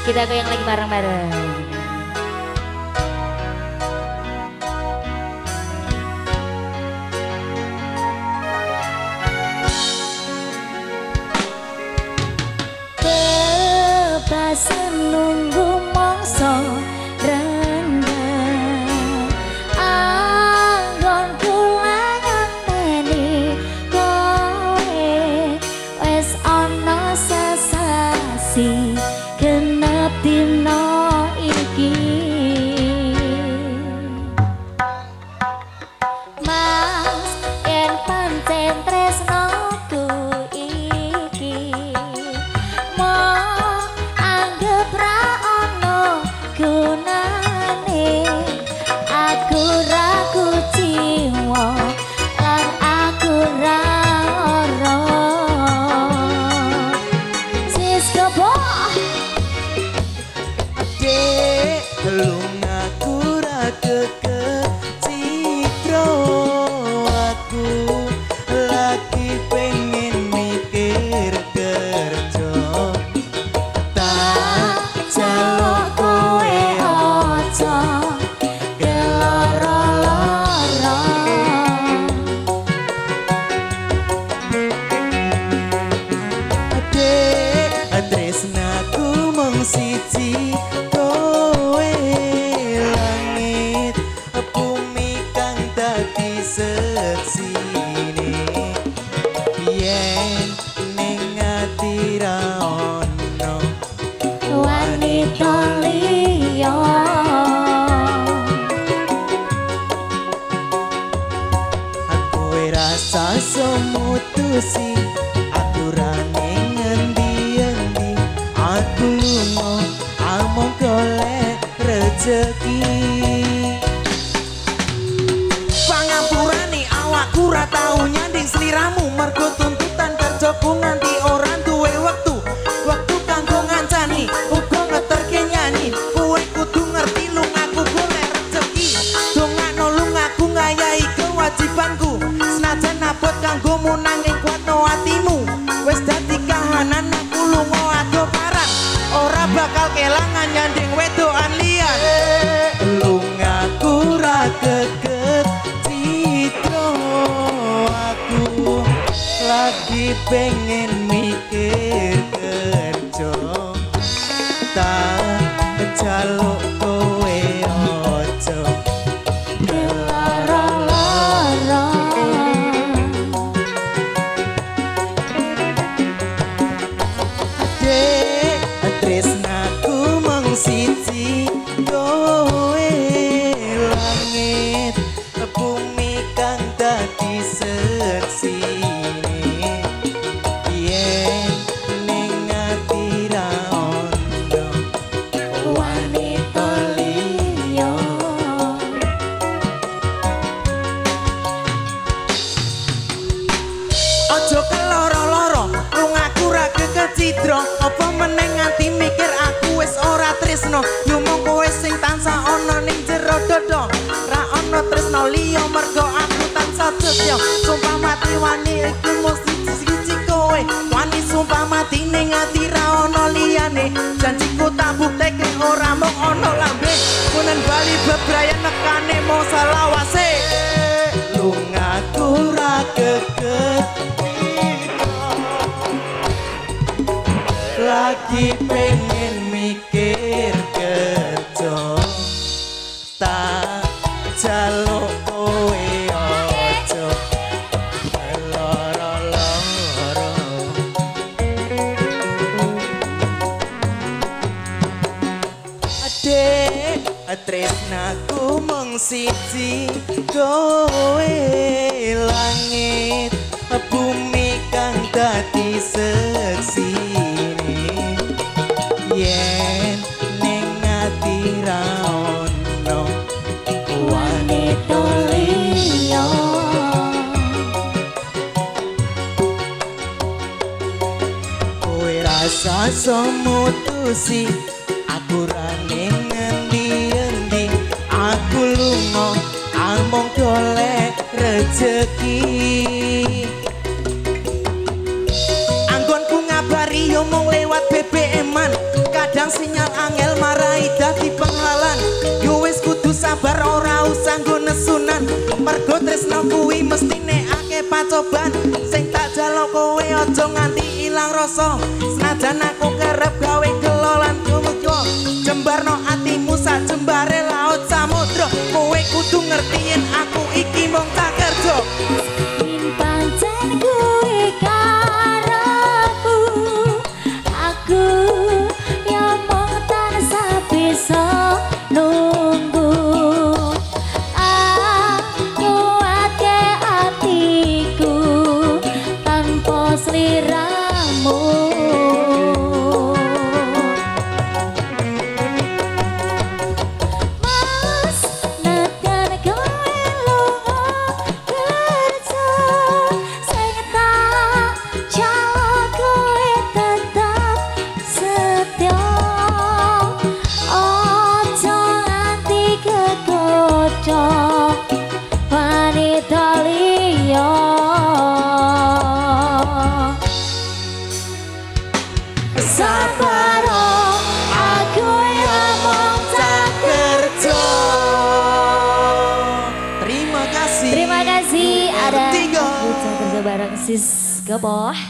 Kita goyang lagi bareng-bareng. Kepasan nunggu mongso rendang anggon kula ngenteni kowe wes ana sesasi genep dina iki Mas yen pancen tresnoku iki mau anggap ra ono gunane aku ra kuciwa lan aku ra ora Sisko Dek, belum aku ra kecitro aku lagi pengen mikir kerja tak jaluk kowe aja keloro-loro Dek, tresnaku mung siji kowe langit bumi kang dadi seksine yen ning ati ra ono wanita liya aku rasa semutusi aku ra ning endi-endi aku lunga among golek rezeki pangapurane awakku ra tau nyanding sliramu mergo tuntutan kerjaku nganti ora duwe wektu kanggo ngancani uga ngeterke nyanyi kowe kudu ngerti lungaku golek rezeki dongakno lungaku ngayahi kewajibanku senajan abot kanggomu nanging kuatno atimu wis dadi kahanan aku lunga ado parat ora bakal kelangan nyanding wedokan liyan lungaku ra keget citro aku lagi pengen mikir kerja tak jaluk kowe ojo keloro-loro Dek, tresnaku mung siji kowe langit bumi kang dadi seksine yen ning ati ra ono wanita liya Ojo keloro-loro, lungaku ra kecidro apa meneng nganti mikir aku wis ora tresno yo mung kowe sing tansah ana ning jero dodo ra ana tresno liya mergo aku tansah setya sumpah mati wani iku mesti siji kowe wani sumpah mati ning ati ra ana liyane janjiku tak bukteke ora mung ana lambe kunen bali bebrayan nekane mau salawase lungaku ra keget lagi pengen mikir kerja tak jaluk kowe ojo loro-loro Dek, tresnaku mung siji kowe langit bumi kang dadi seksine yen ning ati ra ono wanita liya kowe rasa semutusi aku ra ning endi-endi aku lunga among golek rezeki anggonku ngabari yo mung lewat BBM-an kadang sinyal sabar ora usah nggo nesunan mergo tresno kuwi mestine akeh pacoban sing tak jaluk kowe aja nganti ilang rasa senajan aku kerep gawe gelolan kumego jembarno atimu sak jembare laut samudra kowe kudu ngerti yen aku iki mung tak kerja pancen kuwi karamu aku yang mung tansah bisa nunggu kuatke atiku tanpa sliramu mas nadan kowe lunga kerja sing tak jaluk kowe tetap setia ojo nganti kegoda wanita liya sabar aku yang mung tak kerja. terima kasih Terima kasih ada Tiga. Kerja bareng Sis Geboh.